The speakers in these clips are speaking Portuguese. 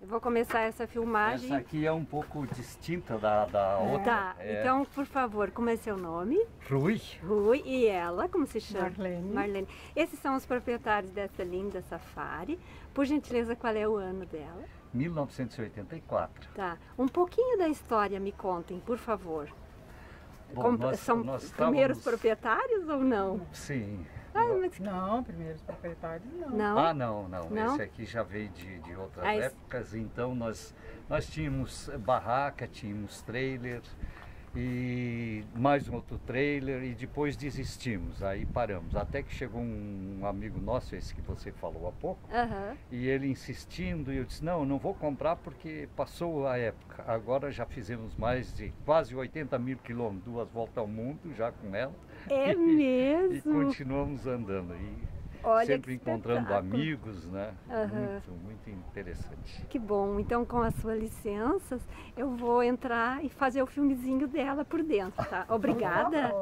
Eu vou começar essa filmagem. Essa aqui é um pouco distinta da outra. Tá, então, por favor, como é seu nome? Rui. Rui. E ela, como se chama? Marlene. Marlene. Esses são os proprietários dessa linda safari. Por gentileza, qual é o ano dela? 1984. Tá. Um pouquinho da história me contem, por favor. Bom, São nós primeiros estávamos- proprietários ou não? Sim. Ah, mas... Não, primeiros proprietários não. Não? Ah, não. Não? Esse aqui já veio de outras Ah, esse- épocas. Então nós tínhamos barraca, tínhamos trailer e mais um outro trailer e depois desistimos. Aí paramos. Até que chegou um amigo nosso, esse que você falou há pouco, Aham. e ele insistindo, e eu disse, não vou comprar porque passou a época. Agora já fizemos mais de quase 80 mil quilômetros, 2 voltas ao mundo já com ela. É E mesmo? continuamos andando. E Olha sempre que encontrando espetáculo. amigos, né? Aham. Muito interessante. Que bom. Então, com as suas licenças, eu vou entrar e fazer o filmezinho dela por dentro, tá? Obrigada.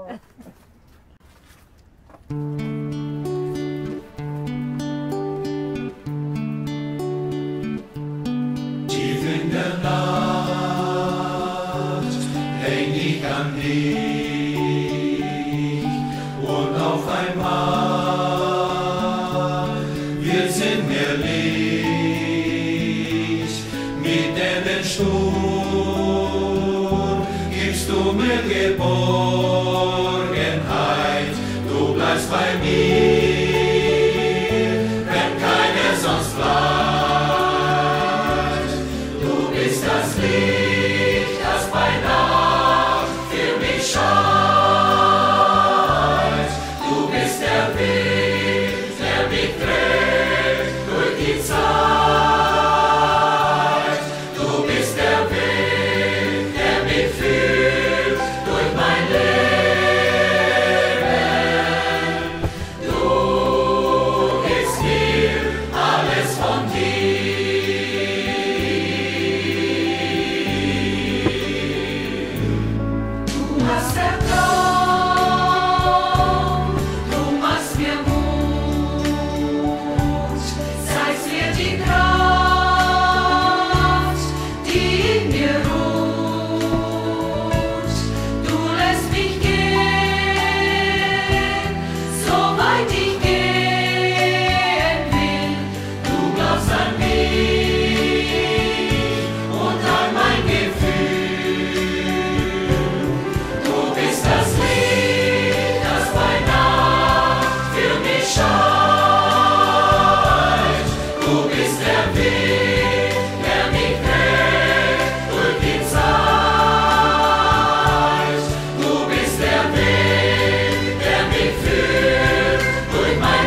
Tief in der Nacht häng ich an dich und auf einmal wir sind mir Licht. Mit dem Sturm gibst du mir Geborgenheit, du bleibst bei mir, wenn keiner sonst bleibt. Du bist das Licht, das bei Nacht für mich scheint. Du bist der Wind, der mich trägt durch die Zeit. Du bist der Wind, der mich führt durch mein Leben. Du gibst mir alles von dir. Du hast Vertrauen, du machst mir Mut, zeigst mir die Kraft, die in mir ruht. Du lässt mich gehen, so weit ich gehen will. Du glaubst an mich und an mein Gefühl. Du bist das Licht, das bei Nacht für mich scheint. Du bist der Wind, der mich trägt durch die Zeit. Du bist der Wind, der mich führt durch mein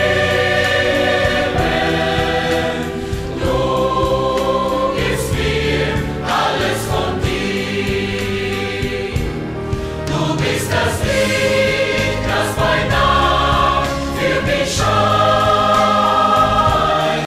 Leben. Du gibst mir alles von dir. Du bist das Licht.